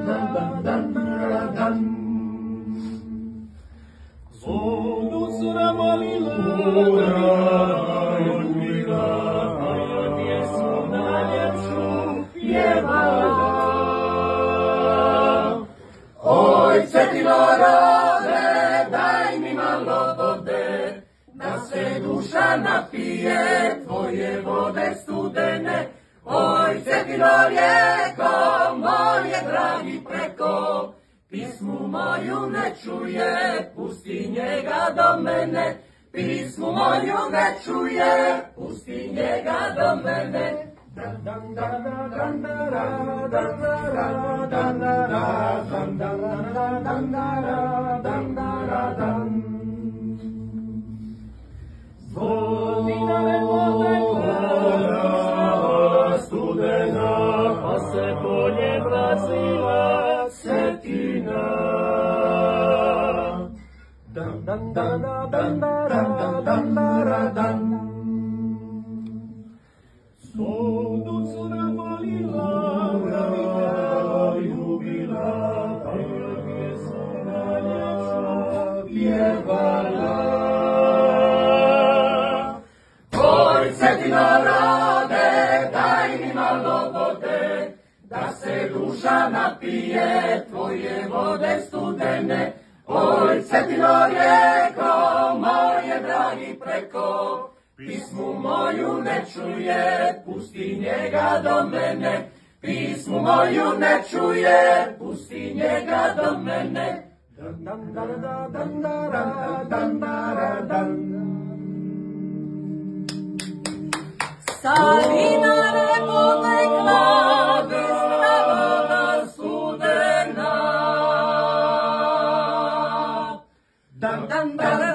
Zodu sravalila, odmira, a ja pjesmu najljepšu pjevala. Oj, Cetino rode, daj mi malo vode, da se duša napije tvoje vode studene. Oj, Cetino rijeko, moje dragi preko, pismu moju ne čuje, pusti njega do mene. Pismu moju ne čuje, pusti njega do mene. Zvodinare vode klada, studena, pa se bolje vrazila Cetina. Zodu sravalila, ljubila, a ja pjesmu najljepšu pjevala. Oj, Cetino rode, daj mi malo vode, da se duša napije tvoje vode studene. Oj, Cetino rijeko, moje dragi preko, pismu moju ne čuje, pusti njega do mene. Pismu moju ne čuje, pusti njega do mene. Savinare vode klade, stravoda studena.